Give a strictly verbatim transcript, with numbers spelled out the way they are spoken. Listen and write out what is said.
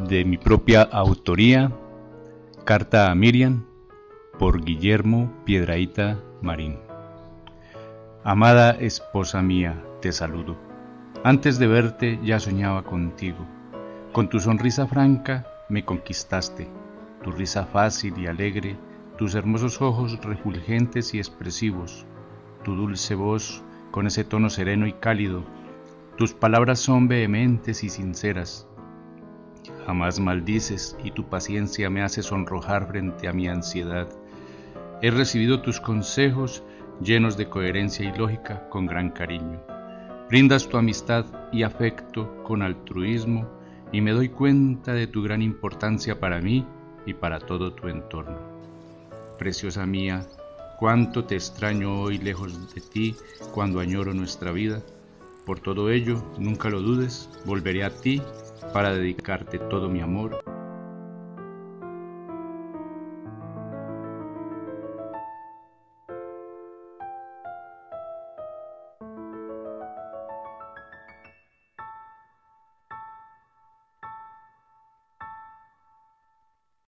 De mi propia autoría, Carta a Miriam, por Guillermo Piedrahíta Marín. Amada esposa mía, te saludo. Antes de verte ya soñaba contigo. Con tu sonrisa franca me conquistaste, tu risa fácil y alegre, tus hermosos ojos refulgentes y expresivos, tu dulce voz con ese tono sereno y cálido. Tus palabras son vehementes y sinceras. Jamás maldices y tu paciencia me hace sonrojar frente a mi ansiedad. He recibido tus consejos llenos de coherencia y lógica con gran cariño. Brindas tu amistad y afecto con altruismo y me doy cuenta de tu gran importancia para mí y para todo tu entorno. Preciosa mía, cuánto te extraño hoy lejos de ti cuando añoro nuestra vida. Por todo ello, nunca lo dudes, volveré a ti para dedicarte todo mi amor